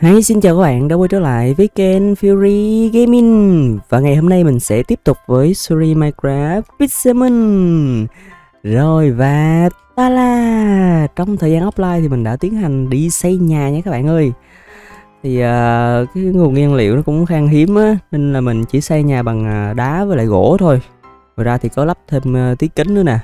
Hi, xin chào các bạn đã quay trở lại với kênh Fury Gaming. Và ngày hôm nay mình sẽ tiếp tục với series Minecraft Pixelmon. Rồi và ta la, trong thời gian offline thì mình đã tiến hành đi xây nhà nha các bạn ơi. Thì cái nguồn nguyên liệu nó cũng khan hiếm á, nên là mình chỉ xây nhà bằng đá với lại gỗ thôi. Ngoài ra thì có lắp thêm tí kính nữa nè.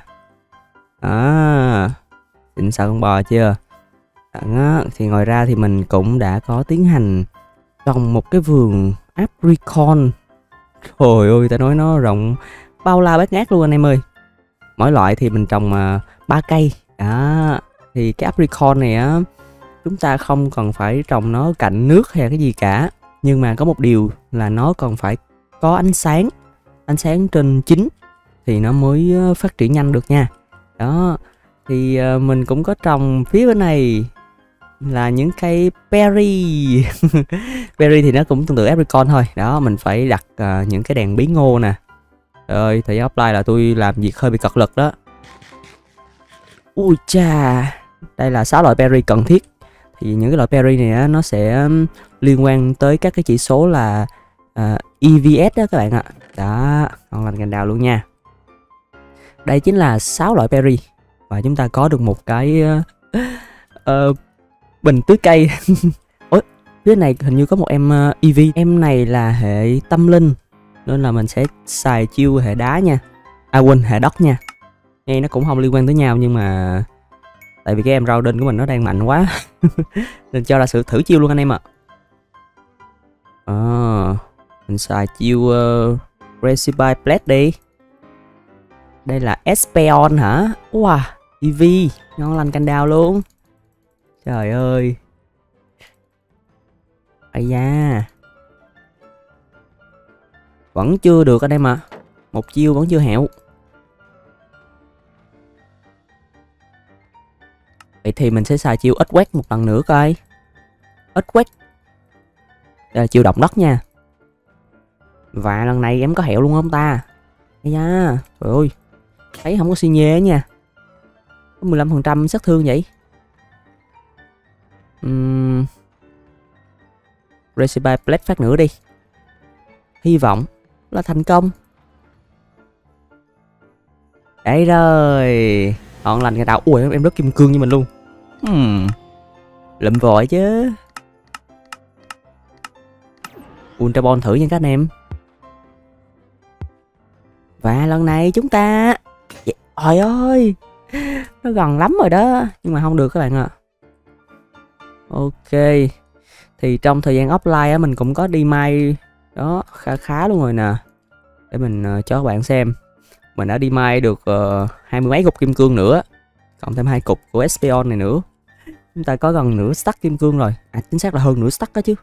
Xịn sò con bò chưa? Đó, thì ngoài ra thì mình cũng đã có tiến hành trồng một cái vườn apricot. Trời ơi, ta nói nó rộng bao la bát ngát luôn anh em ơi. Mỗi loại thì mình trồng 3 cây. Đó, thì cái apricot này á, chúng ta không cần phải trồng nó cạnh nước hay cái gì cả. Nhưng mà có một điều là nó còn phải có ánh sáng trên chính thì nó mới phát triển nhanh được nha. Đó, thì mình cũng có trồng phía bên này là những cây berry. Berry thì nó cũng tương tự apricot thôi. Đó, mình phải đặt những cái đèn bí ngô nè. Trời ơi, thời gian offline là tôi làm việc hơi bị cật lực đó. Ui cha, đây là 6 loại berry cần thiết. Thì những cái loại berry này á, nó sẽ liên quan tới các cái chỉ số là EVS đó các bạn ạ. Đó, ngon lành cành đào luôn nha. Đây chính là 6 loại berry. Và chúng ta có được một cái bình tưới cây. Ôi, phía này hình như có một em EV. Em này là hệ tâm linh, nên là mình sẽ xài chiêu hệ đá nha. Quên, hệ đất nha. Nghe nó cũng không liên quan tới nhau, nhưng mà tại vì cái em Rouden của mình nó đang mạnh quá nên cho ra sự thử chiêu luôn anh em ạ. Mình xài chiêu Recipe Plate đi. Đây là Espeon hả? Wow, EV, ngon lành cành đào luôn. Trời ơi. Ây da, vẫn chưa được anh em ạ. Một chiêu vẫn chưa hẹo. Vậy thì mình sẽ xài chiêu ít quét một lần nữa coi. Ít quét. Đây là chiêu động đất nha. Và lần này em có hẹo luôn không ta? Ây da, trời ơi, thấy không có xi nhê nha. Có 15% sát thương vậy. Recipe Plate phát nữa đi. Hy vọng là thành công. Đấy rồi, ngon lành cái đầu. Ui, em rất kim cương như mình luôn. Lụm vội chứ. Ultra Ball thử nha các anh em. Và lần này chúng ta, trời ơi, nó gần lắm rồi đó, nhưng mà không được các bạn ạ. Ok, thì trong thời gian offline á, mình cũng có đi may đó khá luôn rồi nè. Để mình cho các bạn xem. Mình đã đi may được 20 mấy cục kim cương nữa, cộng thêm 2 cục của Espeon này nữa. Chúng ta có gần nửa stack kim cương rồi. Chính xác là hơn nửa stack đó chứ.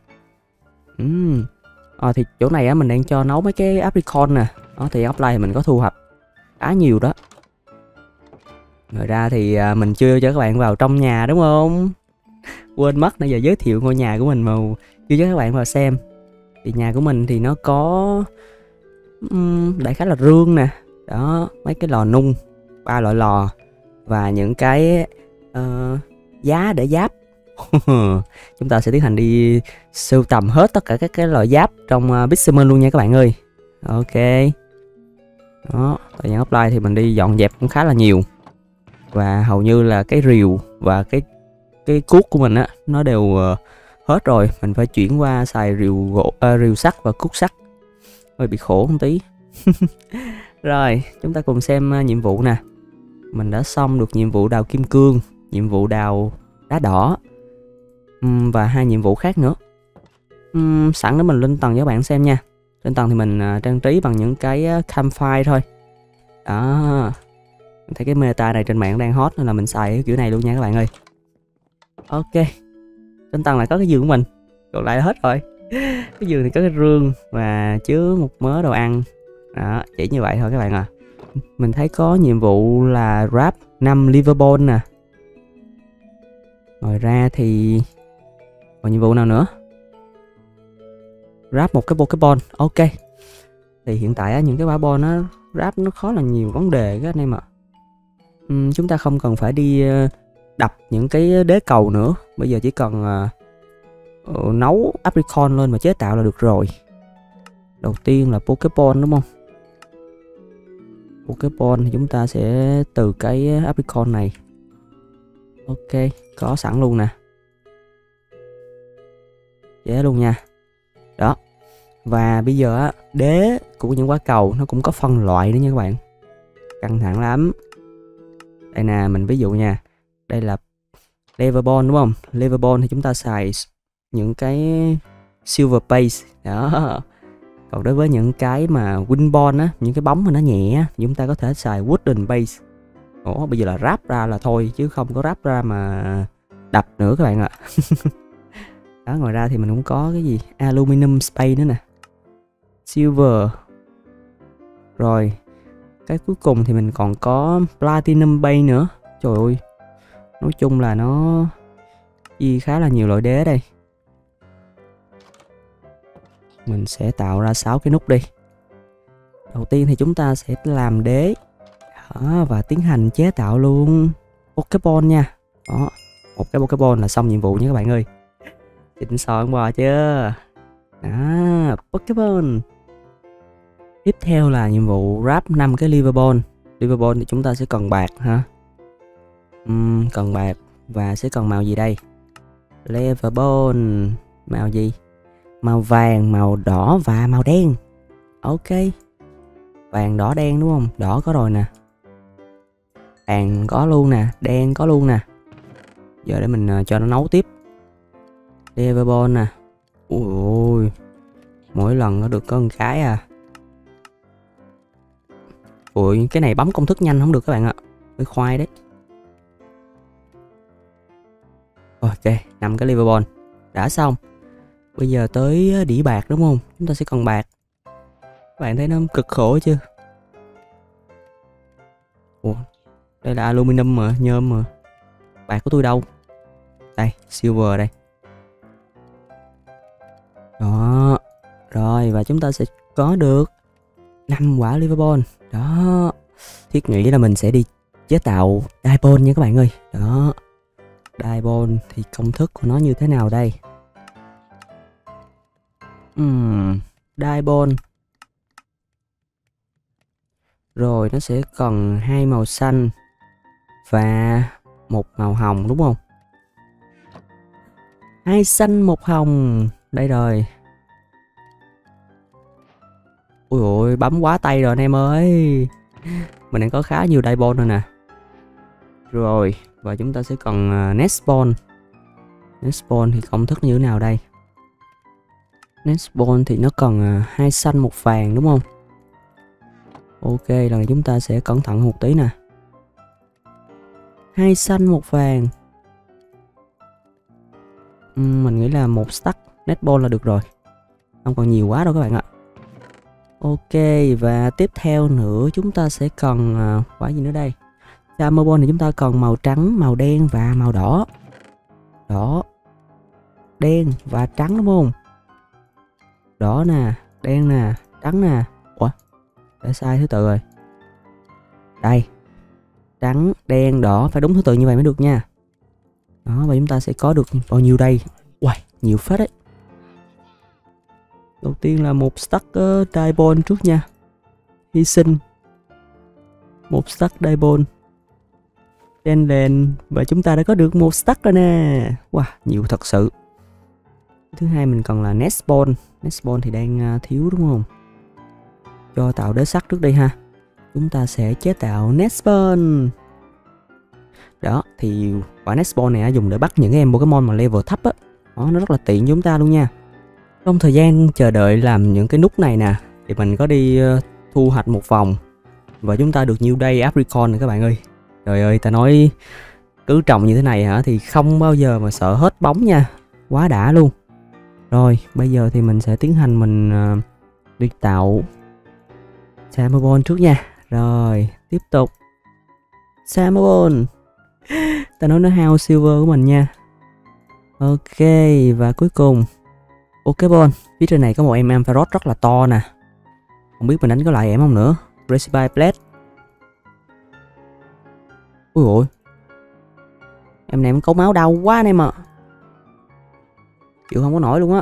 Thì chỗ này á, mình đang cho nấu mấy cái apricot nè. Đó, thì offline thì mình có thu hoạch khá nhiều đó. Ngoài ra thì mình chưa cho các bạn vào trong nhà đúng không? Quên mất nãy giờ giới thiệu ngôi nhà của mình mà chưa cho các bạn vào xem. Thì nhà của mình thì nó có đại khái là rương nè. Đó, mấy cái lò nung, 3 loại lò và những cái giá để giáp. Chúng ta sẽ tiến hành đi sưu tầm hết tất cả các cái loại giáp trong Pixelmon luôn nha các bạn ơi. Ok. Đó, thời gian offline thì mình đi dọn dẹp cũng khá là nhiều. Và hầu như là cái rìu và cái cuốc của mình á, nó đều hết rồi. Mình phải chuyển qua xài rìu gỗ, rìu sắt và cuốc sắt. Hơi bị khổ một tí. Rồi, chúng ta cùng xem nhiệm vụ nè. Mình đã xong được nhiệm vụ đào kim cương, nhiệm vụ đào đá đỏ, và 2 nhiệm vụ khác nữa. Sẵn để mình lên tầng cho các bạn xem nha. Trên tầng thì mình trang trí bằng những cái campfire thôi. Đó, mình thấy cái meta này trên mạng đang hot nên là mình xài cái kiểu này luôn nha các bạn ơi. Ok, trên tầng này có cái giường của mình, còn lại hết rồi. Cái giường thì có cái rương và chứa một mớ đồ ăn. Đó, chỉ như vậy thôi các bạn à. Mình thấy có nhiệm vụ là ráp 5 liverball nè. Ngoài ra thì còn nhiệm vụ nào nữa? Ráp một cái Pokeball. Ok. Thì hiện tại á, những cái quả ball nó ráp nó khó là nhiều vấn đề các anh em ạ. Chúng ta không cần phải đi đập những cái đế cầu nữa. Bây giờ chỉ cần nấu apricot lên và chế tạo là được rồi. Đầu tiên là Pokeball đúng không? Pokeball thì chúng ta sẽ từ cái apricot này. Ok, có sẵn luôn nè. Chế luôn nha. Đó. Và bây giờ á, đế của những quả cầu nó cũng có phân loại nữa nha các bạn. Căng thẳng lắm. Đây nè, mình ví dụ nha. Đây là Lever Ball đúng không? Lever Ball thì chúng ta xài những cái silver base. Đó. Còn đối với những cái mà win ball á, những cái bóng mà nó nhẹ á, chúng ta có thể xài wooden base. Ủa, bây giờ là ráp ra là thôi chứ không có ráp ra mà đập nữa các bạn ạ. Đó, ngoài ra thì mình cũng có cái gì aluminum space nữa nè, silver. Rồi cái cuối cùng thì mình còn có platinum base nữa. Trời ơi, nói chung là nó khá là nhiều loại đế đây. Mình sẽ tạo ra 6 cái nút đi. Đầu tiên thì chúng ta sẽ làm đế. Đó, và tiến hành chế tạo luôn Pokeball nha. Đó, một cái Pokeball là xong nhiệm vụ nha các bạn ơi. Xịn sò bò chưa? Đó, Pokeball. Tiếp theo là nhiệm vụ wrap 5 cái Liver Ball. Liver Ball thì chúng ta sẽ cần bạc hả? Cần bạc và sẽ cần màu gì đây? Liver Ball màu gì? Màu vàng, màu đỏ và màu đen. Ok. Vàng, đỏ, đen đúng không? Đỏ có rồi nè. Vàng có luôn nè, đen có luôn nè. Giờ để mình cho nó nấu tiếp. Liver Ball nè. Ui, mỗi lần nó được có một cái à. Ui, cái này bấm công thức nhanh không được các bạn ạ. Hơi khoai đấy. Ok, 5 cái Liver Ball đã xong. Bây giờ tới đĩa bạc đúng không? Chúng ta sẽ cần bạc. Các bạn thấy nó cực khổ chưa? Ủa, đây là aluminum mà, nhôm mà. Bạc của tôi đâu? Đây, silver đây. Đó. Rồi, và chúng ta sẽ có được 5 quả Liver Ball. Đó. Thiết nghĩ là mình sẽ đi chế tạo Diamond nha các bạn ơi. Đó. Diamond thì công thức của nó như thế nào đây? Diamond. Rồi nó sẽ cần 2 màu xanh và một màu hồng đúng không? 2 xanh 1 hồng. Đây rồi. Ui ôi, bấm quá tay rồi anh em ơi. Mình đang có khá nhiều Diamond rồi nè. Rồi, và chúng ta sẽ cần Nest Ball. Nest Ball thì công thức như thế nào đây? Nest Ball thì nó cần 2 xanh 1 vàng đúng không? Ok, lần này chúng ta sẽ cẩn thận một tí nè. 2 xanh 1 vàng. Mình nghĩ là 1 stack Nest Ball là được rồi. Không còn nhiều quá đâu các bạn ạ. Ok, và tiếp theo nữa chúng ta sẽ cần quả gì nữa đây? Summer Ball thì chúng ta cần màu trắng, màu đen và màu đỏ. Đỏ, đen và trắng đúng không? Đỏ nè, đen nè, trắng nè. Ủa? Để sai thứ tự rồi. Đây. Trắng, đen, đỏ. Phải đúng thứ tự như vậy mới được nha. Đó, và chúng ta sẽ có được bao nhiêu đây? Uầy, nhiều phết đấy. Đầu tiên là một stack Diamond trước nha. Hy sinh. Một stack Diamond. Đen đèn. Và chúng ta đã có được một stack rồi nè. Wow, nhiều thật sự. Thứ hai mình cần là Nest Ball. Nest Ball thì đang thiếu đúng không? Cho tạo đế sắt trước đây ha. Chúng ta sẽ chế tạo Nest Ball. Đó, thì quả Nest Ball này dùng để bắt những em Pokemon mà level thấp á. Đó, nó rất là tiện cho chúng ta luôn nha. Trong thời gian chờ đợi làm những cái nút này nè, thì mình có đi thu hoạch một vòng. Và chúng ta được nhiều đây apricot này các bạn ơi. Trời ơi, ta nói cứ trồng như thế này hả thì không bao giờ mà sợ hết bóng nha. Quá đã luôn. Rồi, bây giờ thì mình sẽ tiến hành mình đi tạo Summer Ball trước nha. Rồi, tiếp tục Summer Ball. Ta nói nó hao silver của mình nha. Ok, và cuối cùng Pokeball. Phía trên này có một em Ampharos rất là to nè. Không biết mình đánh có lại em không nữa. Recipe Blade. Ui ôi, em này em cấu máu đau quá anh em ạ. chịu không có nổi luôn á.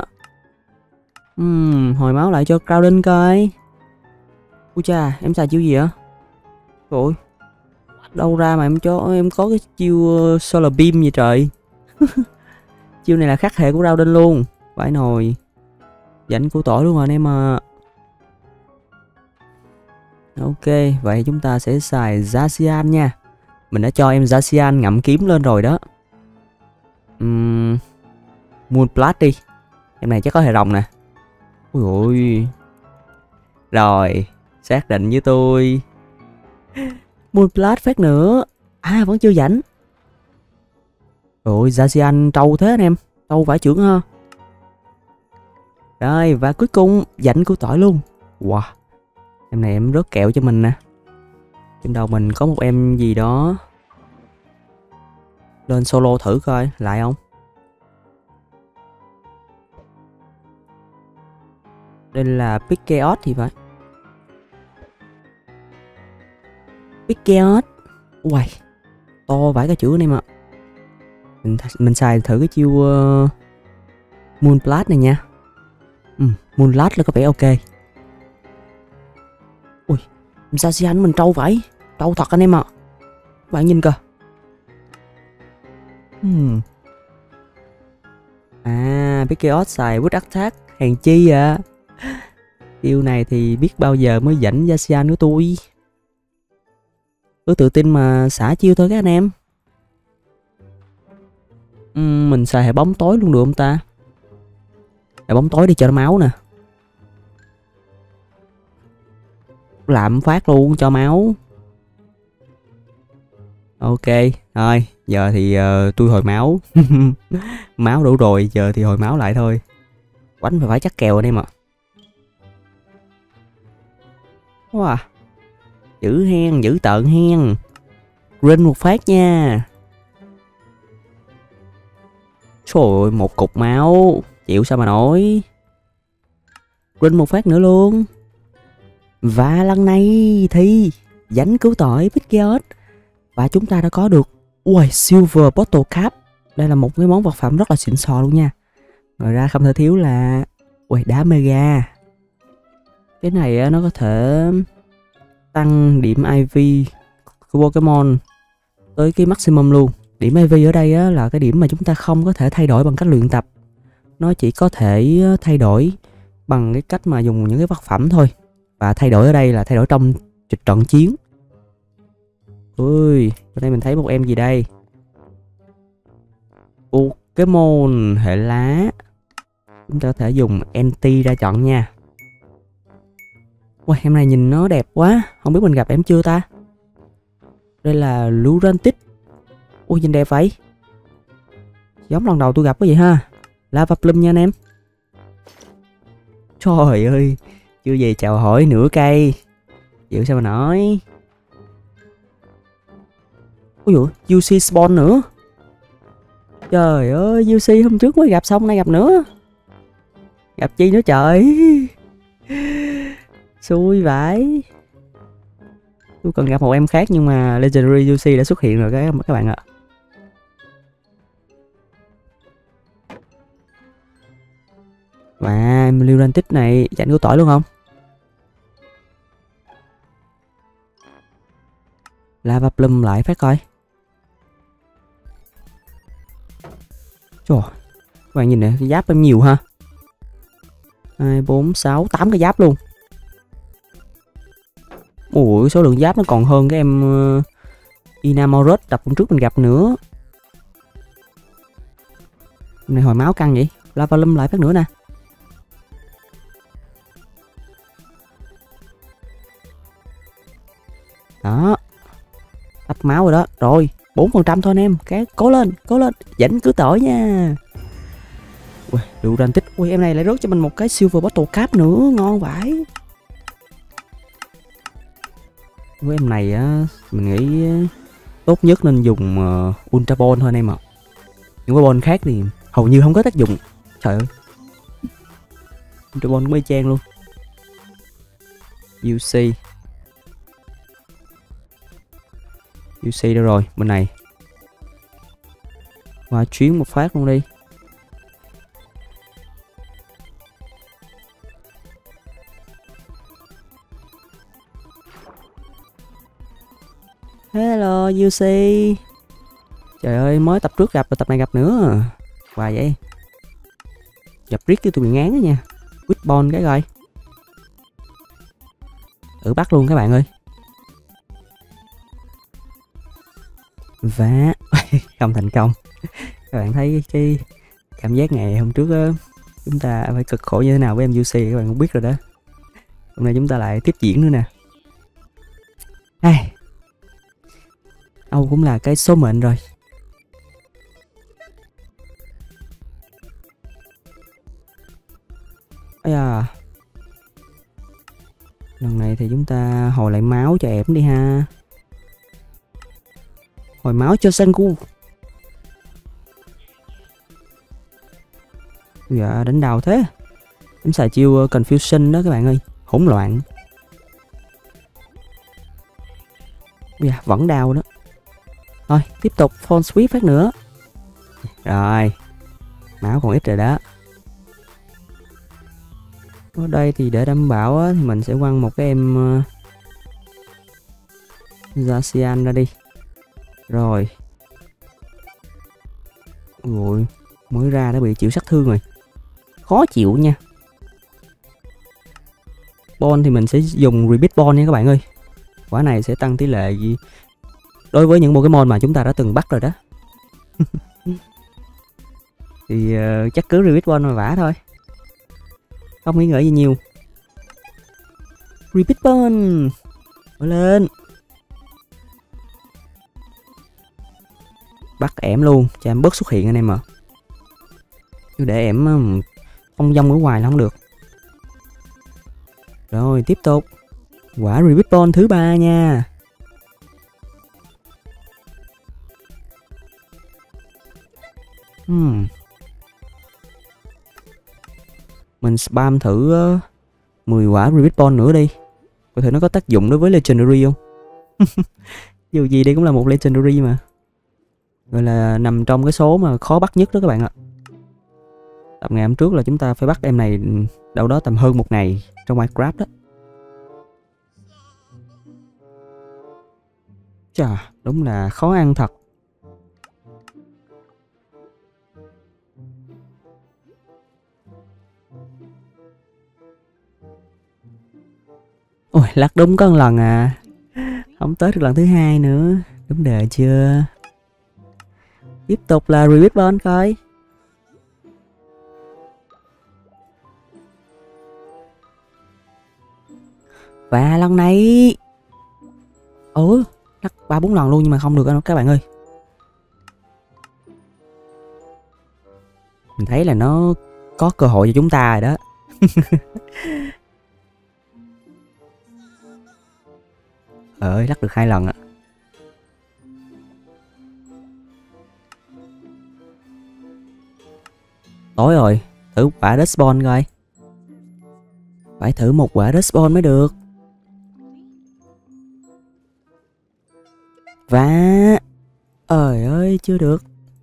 Hồi máu lại cho Crowden coi. Ui cha, em xài chiêu gì vậy? Trời, đâu ra mà em có cái chiêu Solar Beam vậy trời. Chiêu này là khắc hệ của Crowden luôn. Vãi nồi. Dãnh của tỏi luôn rồi anh em à. Ok, vậy chúng ta sẽ xài Zacian nha. Mình đã cho em Zacian ngậm kiếm lên rồi đó. Moonblast đi. Em này chắc có hệ rồng nè. Ui ôi. Rồi, xác định với tôi. Moonblast phát nữa. À, vẫn chưa dãnh. Rồi, Zacian trâu thế anh em. Trâu vải trưởng ha. Rồi, và cuối cùng dãnh của tỏi luôn. Wow. Em này em rớt kẹo cho mình nè. Trên đầu mình có một em gì đó. Lên solo thử coi, lại không? Đây là Pickeot thì phải. Pickeot. Uầy, to vãi cái chữ này mà. Mình xài thử cái chiêu Moonblast này nha. Moonblast là có vẻ ok. Ui, Zacian mình trâu vãi. Trâu thật anh em ạ. Các bạn nhìn cơ. À, Pickeot xài Wood Attack. Hèn chi à. Chiêu này thì biết bao giờ mới dẫn Zacian của tôi. Cứ tự tin mà xả chiêu thôi các anh em. Mình xài hệ bóng tối luôn được không ta? Hệ bóng tối đi cho nó máu nè. Làm phát luôn cho máu. Ok, thôi giờ thì tôi hồi máu. Máu đủ rồi, giờ thì hồi máu lại thôi. Quánh phải chắc kèo anh em ạ. Wow. Dữ hen, dữ tợn hen. Green một phát nha. Trời ơi, một cục máu. Chịu sao mà nổi. Green một phát nữa luôn. Và lần này thì dãnh cứu tỏi Pickeot. Và chúng ta đã có được Silver Bottle Cap. Đây là một cái món vật phẩm rất là xịn sò luôn nha. Ngoài ra không thể thiếu là đá mega. Cái này nó có thể tăng điểm IV của Pokemon tới cái maximum luôn. Điểm IV ở đây là cái điểm mà chúng ta không có thể thay đổi bằng cách luyện tập. Nó chỉ có thể thay đổi bằng cái cách mà dùng những cái vật phẩm thôi. Và thay đổi ở đây là thay đổi trong trận chiến. Ui, ở đây mình thấy một em gì đây? Pokemon hệ lá. Chúng ta có thể dùng NT ra chọn nha. Ui, em này nhìn nó đẹp quá. Không biết mình gặp em chưa ta? Đây là Lurantic. Ui, nhìn đẹp vậy. Giống lần đầu tôi gặp cái gì ha. Lava Plume nha anh em. Trời ơi, chưa về chào hỏi nửa cây. Chịu sao mà nói. Ui dồi, UC spawn nữa. Trời ơi, UC hôm trước mới gặp xong nay gặp nữa. Gặp chi nữa trời. Xui vãi. Tôi còn gặp một em khác nhưng mà Legendary UC đã xuất hiện rồi các bạn ạ. Và em lưu tích này dành của tỏi luôn không? Lava Plume lại phát coi. Trời, các bạn nhìn nè, cái giáp em nhiều ha. 2, 4, 6, 8 cái giáp luôn. Ủa, số lượng giáp nó còn hơn cái em Inamoros tập hôm trước mình gặp nữa. Này hồi máu căng vậy. Lava Plume lại phát nữa nè. Đó. Tắp máu rồi đó. Rồi 4% thôi anh em. Cái cố lên. Dãnh cứ tỏi nha. Ui, đủ ranh tích. Ui, em này lại rớt cho mình một cái Silver Bottle Cap nữa. Ngon vãi. Với em này á, mình nghĩ tốt nhất nên dùng Ultra Ball thôi anh em ạ. Những cái ball khác thì hầu như không có tác dụng. Trời ơi. Ultra Ball cũng y chang luôn. UC đâu rồi, bên này. Qua chuyến một phát luôn đi. Hello UC. Trời ơi, mới tập trước gặp rồi tập này gặp nữa. Hoài vậy. Gặp riết cái tụi bị ngán đó nha. Quýtbon cái coi. Bắt luôn các bạn ơi. Và không thành công. Các bạn thấy cái cảm giác ngày hôm trước á, chúng ta phải cực khổ như thế nào với em UC các bạn cũng biết rồi đó. Hôm nay chúng ta lại tiếp diễn nữa nè. Âu cũng là cái số mệnh rồi. Lần này thì chúng ta hồi lại máu cho ẻm đi ha. Hồi máu cho Sengu. Dạ đánh đầu thế. Em xài chiêu Confusion đó các bạn ơi. Hỗn loạn. Dạ vẫn đau đó. Thôi tiếp tục Phone Sweep phát nữa. Rồi. Máu còn ít rồi đó. Ở đây thì để đảm bảo á, thì mình sẽ quăng một cái em Zacian ra đi. Rồi. Ui, mới ra đã bị chịu sát thương rồi. Khó chịu nha. Ball thì mình sẽ dùng Repeat Ball nha các bạn ơi. Quả này sẽ tăng tỷ lệ đối với những Pokemon mà chúng ta đã từng bắt rồi đó. Thì chắc cứ Repeat Ball mà vả thôi. Không nghĩ ngợi gì nhiều. Repeat Ball. Mở lên. Bắt ẻm luôn cho em bớt xuất hiện anh em ạ. Chứ để ẻm không dông ở ngoài là không được. Rồi tiếp tục. Quả Repeat Ball thứ 3 nha. Mình spam thử 10 quả Repeat Ball nữa đi. Có thể nó có tác dụng đối với Legendary không? Dù gì đây cũng là một Legendary mà. Gọi là nằm trong cái số mà khó bắt nhất đó các bạn ạ. Tập ngày hôm trước là chúng ta phải bắt em này đâu đó tầm hơn một ngày trong Minecraft đó. Chà, đúng là khó ăn thật. Ôi, lắc đúng có một lần à. Không tới được lần thứ 2 nữa. Đúng đời chưa? Tiếp tục là Repeat Ball coi. Và lần này lắc 3-4 lần luôn nhưng mà không được đâu các bạn ơi. Mình thấy là nó có cơ hội cho chúng ta rồi đó. Ơi lắc được 2 lần ạ. Tối rồi, thử quả Respawn coi. Phải thử một quả Respawn mới được. Và ơi chưa được.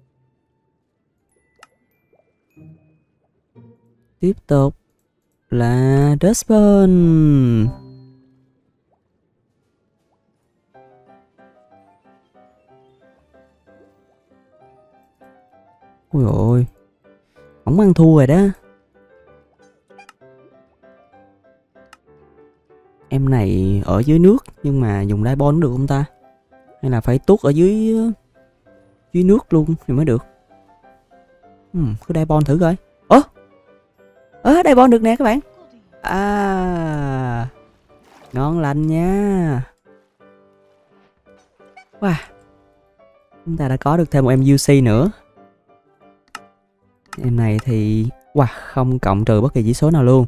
Tiếp tục là Respawn. Ui ôi, không ăn thua rồi đó. Em này ở dưới nước nhưng mà dùng Diamond được không ta? Hay là phải tuốt ở dưới nước luôn thì mới được. Cứ Diamond thử coi. Diamond được nè các bạn. Ngon lành nha. Wow. Chúng ta đã có được thêm một em UC nữa. Em này thì không cộng trừ bất kỳ chỉ số nào luôn.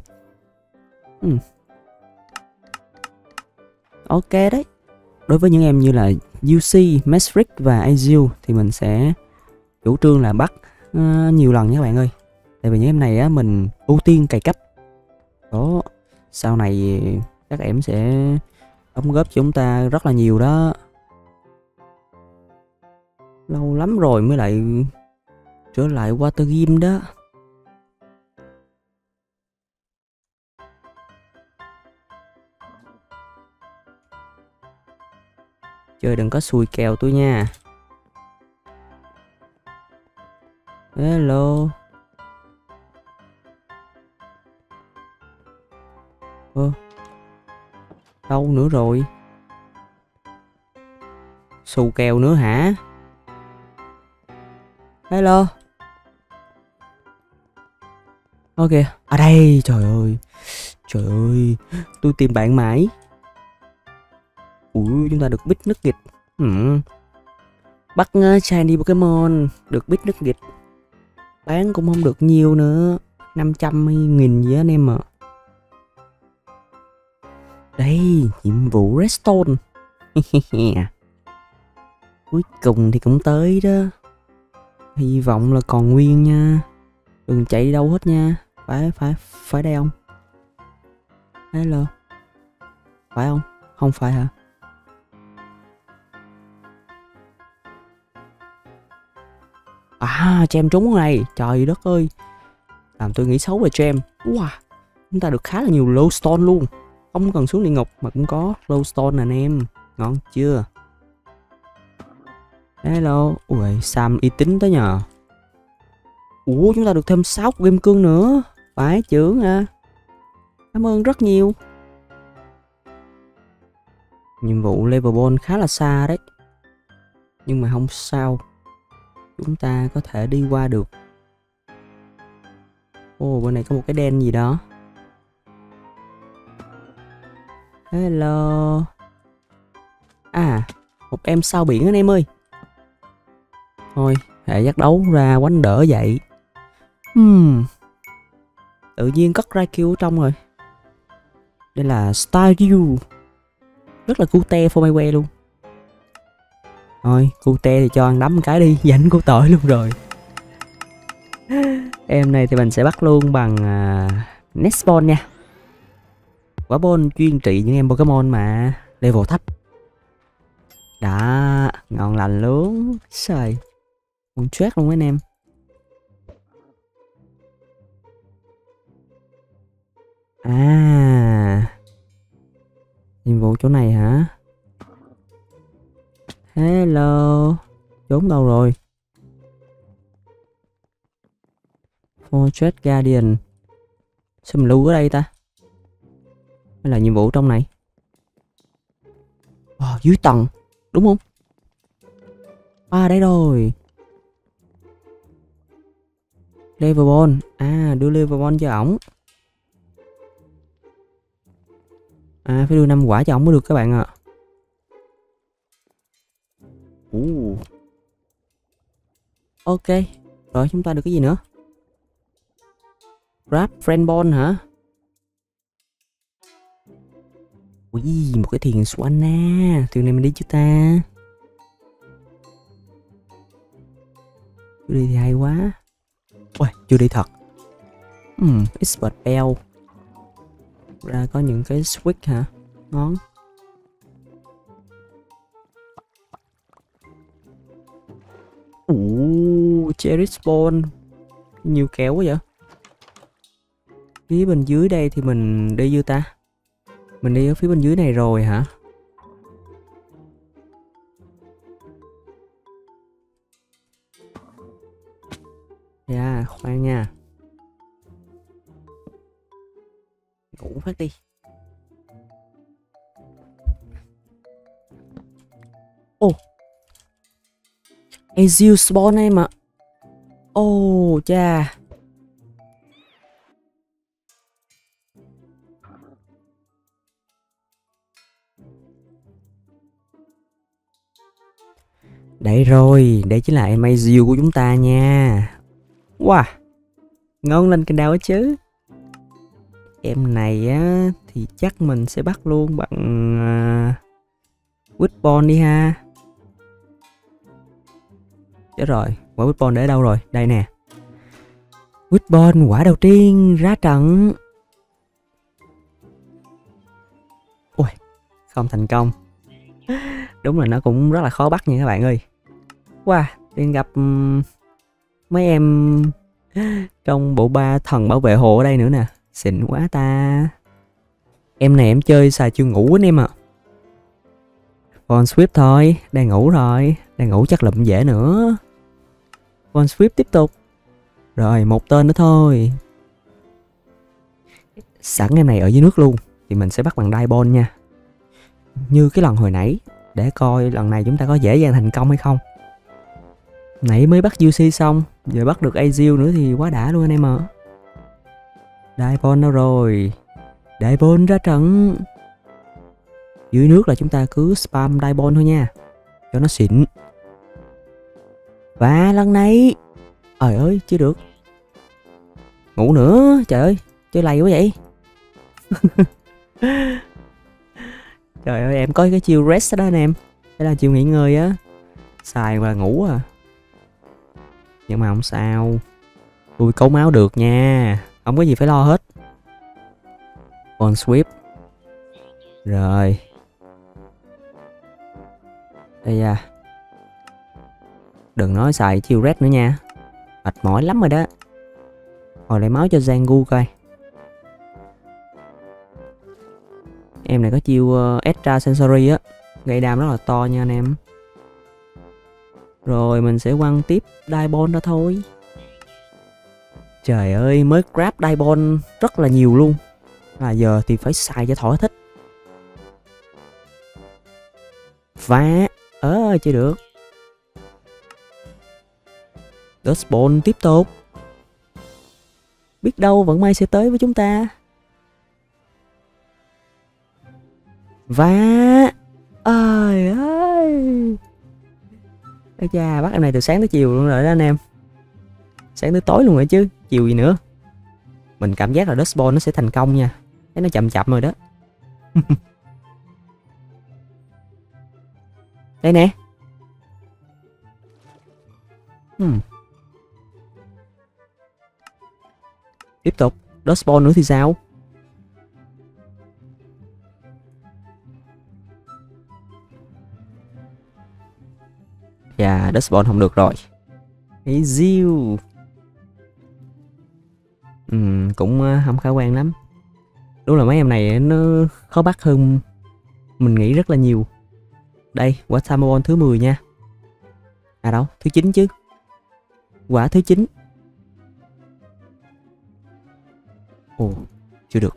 Ok đấy. Đối với những em như là UC, Mesric và Azul thì mình sẽ chủ trương là bắt nhiều lần nha các bạn ơi. Tại vì những em này á mình ưu tiên cày cấp. Đó, sau này các em sẽ đóng góp cho chúng ta rất là nhiều đó. Lâu lắm rồi mới lại trở lại Water Gym đó. Chơi đừng có xui kèo tôi nha. Hello. Đâu nữa rồi? Xù kèo nữa hả? Hello. Ok, ở đây, trời ơi. Trời ơi, tôi tìm bạn mãi. Ui, chúng ta được bit nugget. Bắt shiny Pokemon, được bit nugget. Bán cũng không được nhiều nữa, 500.000 gì anh em ạ. Đây, nhiệm vụ redstone. Cuối cùng thì cũng tới đó. Hy vọng là còn nguyên nha. Đừng chạy đi đâu hết nha. Phải đây không? Hello. Phải không? Không phải hả? À, cho em trúng cái này. Trời đất ơi. Làm tôi nghĩ xấu về cho em. Wow. Chúng ta được khá là nhiều glowstone luôn. Không cần xuống địa ngục mà cũng có glowstone nè anh em. Ngon chưa? Hello. Ui, Sam uy tín tới nhờ. Ủa, chúng ta được thêm 6 game cương nữa. Phải trưởng à. Cảm ơn rất nhiều. Nhiệm vụ level ball khá là xa đấy. Nhưng mà không sao. Chúng ta có thể đi qua được. Ồ, bên này có một cái đen gì đó. Hello. À, một em sao biển anh em ơi. Thôi, hệ giác đấu ra quánh đỡ vậy. Tự nhiên cất ra kêu ở trong rồi. Đây là Staryu. Rất là cute for my way luôn. Thôi, cute thì cho ăn đấm một cái đi. Dành cô tội luôn rồi. Em này thì mình sẽ bắt luôn bằng Nestball nha. Quả ball chuyên trị những em Pokemon mà level thấp. Đó, ngon lành luôn. Trời, con chết luôn anh em. À, nhiệm vụ chỗ này hả? Hello. Trốn đâu rồi? Fortress Guardian. Sao mình lưu ở đây ta? Hay là nhiệm vụ trong này? Dưới tầng, đúng không? À, đây rồi. Level ball. À, đưa level ball cho ổng. À, phải đưa 5 quả cho ổng mới được các bạn ạ. Ok. Rồi chúng ta được cái gì nữa? Grab friend ball hả? Ui, một cái thuyền Swanna. Thuyền này mình đi chưa ta? Chưa đi thì hay quá. Ui, chưa đi thật. Expert bell. Ra có những cái switch hả? Ngon. Cherish ball. Nhiều kéo quá vậy. Phía bên dưới đây thì mình đi chưa ta? Mình đi ở phía bên dưới này rồi hả? Dạ, khoan nha. Ngủ phát đi. Azure spawn em ạ. Cha. Đây rồi, đây chính là em Azure của chúng ta nha. Wow, ngon lên cành đào ấy chứ. Em này á thì chắc mình sẽ bắt luôn bằng Whitball đi ha. Chết rồi, quả Whitball để đâu rồi? Đây nè. Whitball quả đầu tiên ra trận. Ui, không thành công. Đúng là nó cũng rất là khó bắt nha các bạn ơi. Wow, đang gặp mấy em trong bộ ba thần bảo vệ hồ ở đây nữa nè. Xịn quá ta. Em này em chơi xài chưa ngủ anh em ạ. Con Swift thôi, đang ngủ rồi. Đang ngủ chắc lụm dễ nữa. Con Swift tiếp tục. Rồi, một tên nữa thôi. Sẵn em này ở dưới nước luôn thì mình sẽ bắt bằng Diamond nha. Như cái lần hồi nãy. Để coi lần này chúng ta có dễ dàng thành công hay không. Nãy mới bắt UC xong, giờ bắt được Azil nữa thì quá đã luôn anh em ạ. Diamond đâu rồi? Diamond ra trận. Dưới nước là chúng ta cứ spam Diamond thôi nha, cho nó xịn. Và lần này, trời ơi chưa được. Ngủ nữa, trời ơi, chơi lầy quá vậy. Trời ơi, em có cái chiêu rest đó anh em. Đây là chiêu nghỉ ngơi á. Xài và ngủ à. Nhưng mà không sao. Tôi cấu máu được nha. Không có gì phải lo hết. Con Swift. Rồi. Đây à. Đừng nói xài chiêu red nữa nha. Mệt mỏi lắm rồi đó. Hồi lại máu cho Zangu coi. Em này có chiêu extra sensory á, gây đam rất là to nha anh em. Rồi mình sẽ quăng tiếp Diamond đó thôi. Trời ơi, mới grab Diamond rất là nhiều luôn. Là giờ thì phải xài cho thỏa thích. Và chưa được. Dustball tiếp tục. Biết đâu vận may sẽ tới với chúng ta. Và ơi ơi. Ây da, bắt em này từ sáng tới chiều luôn rồi đó anh em. Sáng tới tối luôn rồi chứ, chiều gì nữa. Mình cảm giác là Dustball nó sẽ thành công nha. Thấy nó chậm chậm rồi đó. Đây nè. Tiếp tục. Dustball nữa thì sao? Dạ, Dustball không được rồi. Cái Zill. Cũng không khả quan lắm. Đúng là mấy em này nó khó bắt hơn mình nghĩ rất là nhiều. Đây, quả Tamabon thứ 10 nha. À đâu, thứ 9 chứ. Quả thứ 9. Ồ, chưa được.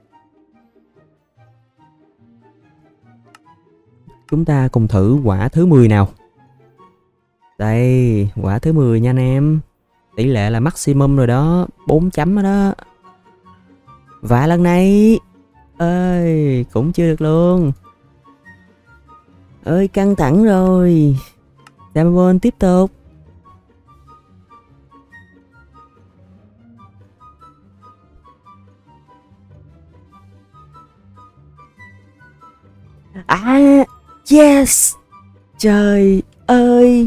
Chúng ta cùng thử quả thứ 10 nào. Đây, quả thứ 10 nha anh em. Tỷ lệ là maximum rồi đó, 4 chấm rồi đó. Và lần này ơi, cũng chưa được luôn. Ơi, căng thẳng rồi. Damabon tiếp tục. À, yes. Trời ơi.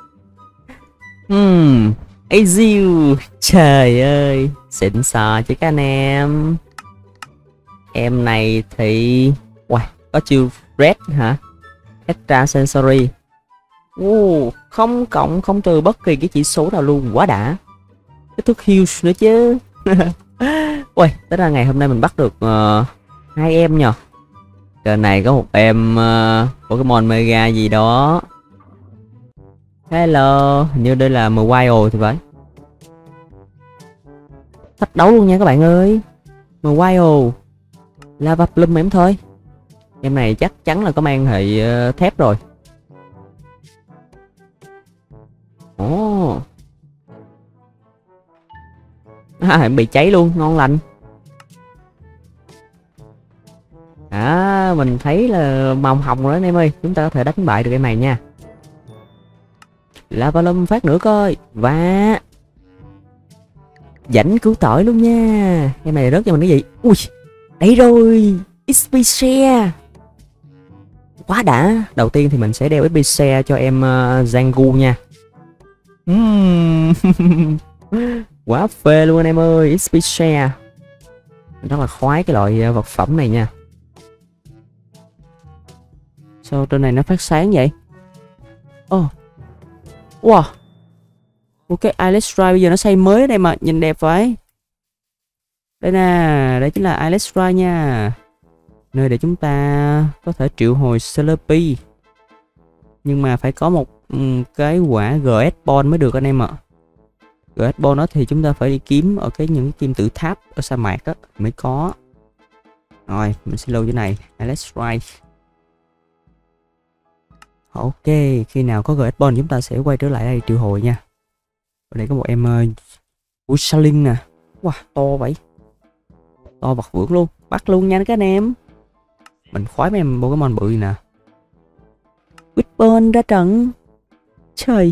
Azil. Trời ơi, xịn sò chứ các anh em. Em này thì wow, có chiêu red hả? Extra sensory. Không cộng không trừ bất kỳ cái chỉ số nào luôn, quá đã. Cái thuốc huge nữa chứ. Ui, tới ra ngày hôm nay mình bắt được 2 em nhờ. Trên này có một em Pokemon Mega gì đó. Hello, hình như đây là Mobile thì phải. Thách đấu luôn nha các bạn ơi. Mobile Lava Plum em thôi. Em này chắc chắn là có mang hệ thép rồi. Ồ. Em bị cháy luôn, ngon lành. Mình thấy là màu hồng rồi đó anh em ơi. Chúng ta có thể đánh bại được em này nha. Lava Plum phát nữa coi. Và rãnh cứu tỏi luôn nha. Em này rớt cho mình cái gì? Ui, đây rồi. XP share. Quá đã. Đầu tiên thì mình sẽ đeo XP share cho em Zangu nha. Quá phê luôn anh em ơi. XP share. Rất là khoái cái loại vật phẩm này nha. Sao trên này nó phát sáng vậy? Wow. Ok, Alexstrike bây giờ nó xây mới ở đây mà, nhìn đẹp vậy. Đây nè, đây chính là Alexstrike nha. Nơi để chúng ta có thể triệu hồi Slurpee. Nhưng mà phải có một cái quả GS Ball mới được anh em ạ. GS Ball đó thì chúng ta phải đi kiếm ở những kim tự tháp ở sa mạc á mới có. Rồi mình sẽ lưu chỗ này. Let's try. Ok, khi nào có GS Ball chúng ta sẽ quay trở lại đây triệu hồi nha. Ở đây có một em Ursaling nè. Wow, to vậy. To vật vưởng luôn. Bắt luôn nha các anh em. Mình khoái mấy em Pokemon bự nè. Whisper ra trận. Trời.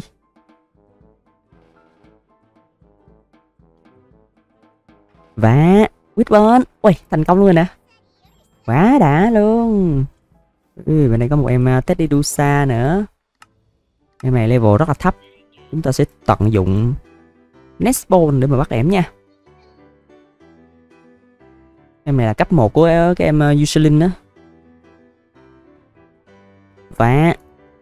Và Whisper. Ui, thành công luôn rồi nè. Quá đã luôn. Bên đây có một em Teddiursa nữa. Em này level rất là thấp. Chúng ta sẽ tận dụng Nestball để mà bắt em nha. Em này là cấp 1 của cái em Ursaling đó. Và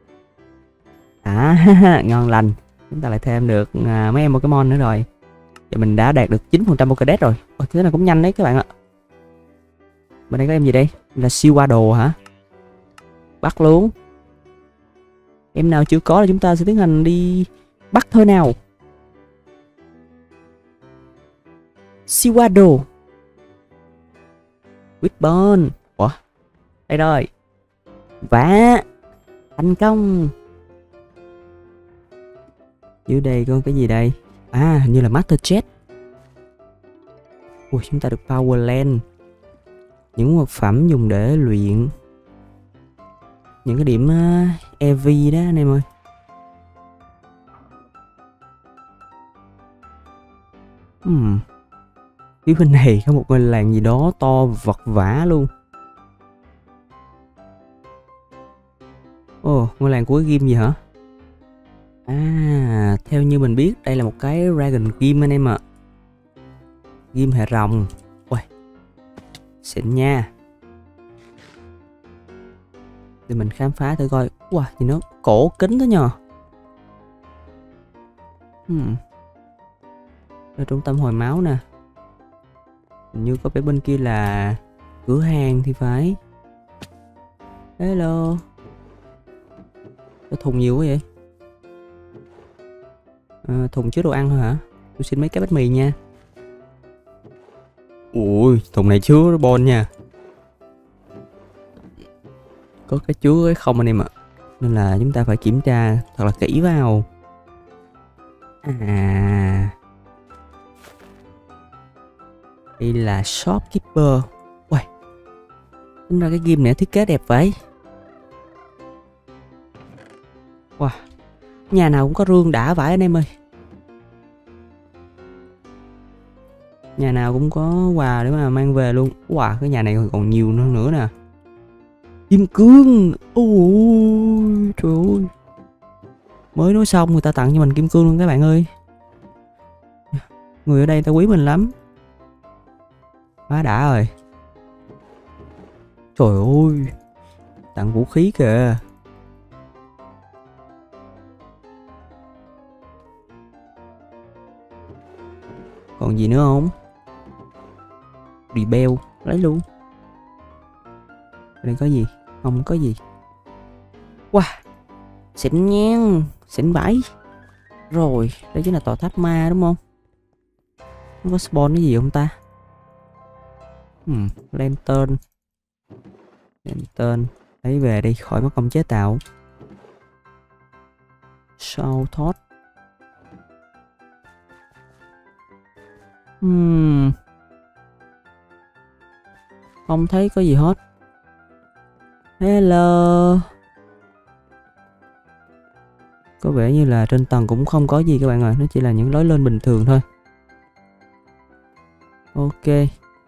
ngon lành. Chúng ta lại thêm được mấy em Pokemon nữa rồi. Và mình đã đạt được 9% Pokédex rồi. Thế này cũng nhanh đấy các bạn ạ. Bên đây có em gì đây? Là Siwado hả? Bắt luôn. Em nào chưa có là chúng ta sẽ tiến hành đi bắt thôi nào. Siwado. Whisper. Ủa? Đây rồi. Và thành công. Dưới đây có cái gì đây? Hình như là Master Jet. Ui, chúng ta được Power Land. Những vật phẩm dùng để luyện những cái điểm EV đó anh em ơi. Phía bên này có một ngôi làng gì đó to vật vã luôn. Ồ, ngôi làng của cái game gì hả? Theo như mình biết đây là một cái Dragon Game anh em ạ. Game hệ rồng. Ui, xịn nha. Để mình khám phá thử coi. Wow, thì nó cổ kính đó nhờ. Ở trung tâm hồi máu nè. Hình như có vẻ bên kia là cửa hàng thì phải. Hello. Có thùng nhiều quá vậy? Thùng chứa đồ ăn thôi hả? Tôi xin mấy cái bánh mì nha. Ui, thùng này chứa bon nha. Có cái chứa cái không anh em ạ. Nên là chúng ta phải kiểm tra thật là kỹ vào. Đây là shopkeeper. Uầy, tính ra cái game này thiết kế đẹp vậy. Wow, nhà nào cũng có rương đã vãi anh em ơi. Nhà nào cũng có quà để mà mang về luôn. Wow, cái nhà này còn nhiều nữa nè. Kim cương. Ôi trời ơi. Mới nói xong người ta tặng cho mình kim cương luôn các bạn ơi. Người ở đây ta quý mình lắm. Quá đã rồi. Trời ơi. Tặng vũ khí kìa. Còn gì nữa không? Rebel. Lấy luôn. Đây có gì? Không có gì. Wow, xịn nhen, xịn vãi. Rồi, đây chính là tòa tháp ma đúng không? Nó có spawn cái gì không ta? Lantern. Lantern. Lấy về đi, khỏi mất công chế tạo. Sao thoát. Không thấy có gì hết. Hello. Có vẻ như là trên tầng cũng không có gì các bạn ơi. Nó chỉ là những lối lên bình thường thôi. Ok.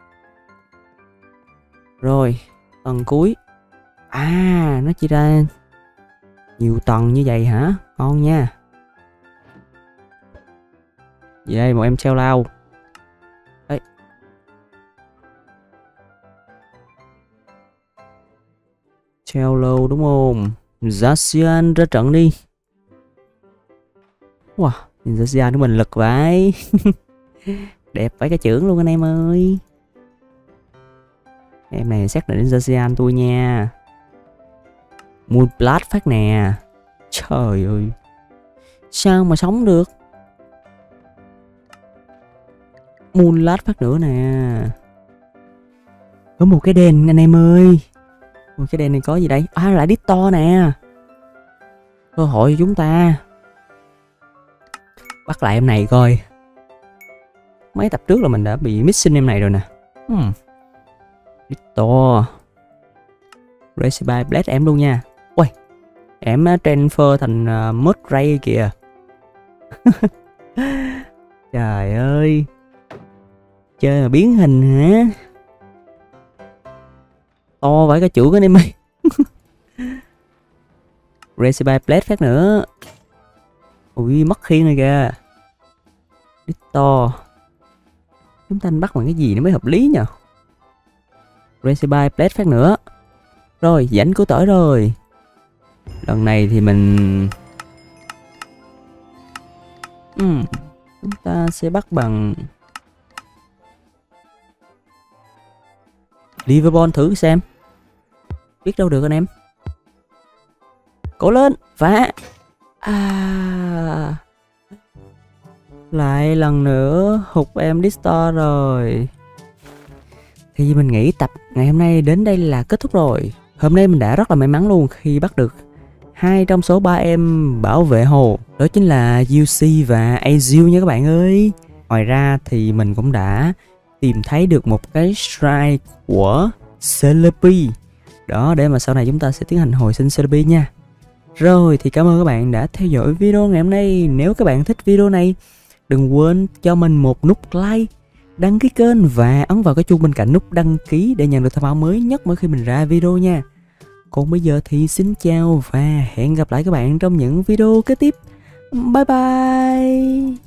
Rồi, tầng cuối. Nó chỉ ra nhiều tầng như vậy hả? Ngon nha. Vậy đây một em treo lao. Đấy. Treo lâu đúng không? Zacian ra trận đi. Wow, nhìn Zacian của mình lực vậy. Đẹp phải cái chưởng luôn anh em ơi. Em này xác định Zacian tôi nha. Moonblast phát nè. Trời ơi, sao mà sống được. Moonlight phát nữa nè. Có một cái đèn anh em ơi. Một cái đèn này có gì đây? À, lại Dito nè. Cơ hội cho chúng ta. Bắt lại em này coi. Mấy tập trước là mình đã bị missing em này rồi nè. Dito. Recipe Blade em luôn nha. Ui, em transfer thành mod ray kìa. Trời ơi, chơi mà biến hình hả? To phải cả chữ cái em ơi. Recipe Blade phát nữa. Ui, mất khiên này kìa. Dito. Chúng ta bắt bằng cái gì nó mới hợp lý nhờ? Recipe Blade phát nữa. Rồi, rảnh cứu tỏi rồi. Lần này thì mình chúng ta sẽ bắt bằng Liverball thử xem. Biết đâu được anh em. Cố lên, phá. À, lại lần nữa hụt em Dito rồi. Thì mình nghĩ tập ngày hôm nay đến đây là kết thúc rồi. Hôm nay mình đã rất là may mắn luôn khi bắt được 2 trong số 3 em bảo vệ hồ. Đó chính là UC và Azil nha các bạn ơi. Ngoài ra thì mình cũng đã tìm thấy được một cái shrine của Celebi. Đó, để mà sau này chúng ta sẽ tiến hành hồi sinh Celebi nha. Rồi thì cảm ơn các bạn đã theo dõi video ngày hôm nay. Nếu các bạn thích video này, đừng quên cho mình một nút like, đăng ký kênh và ấn vào cái chuông bên cạnh nút đăng ký để nhận được thông báo mới nhất mỗi khi mình ra video nha. Còn bây giờ thì xin chào và hẹn gặp lại các bạn trong những video kế tiếp. Bye bye.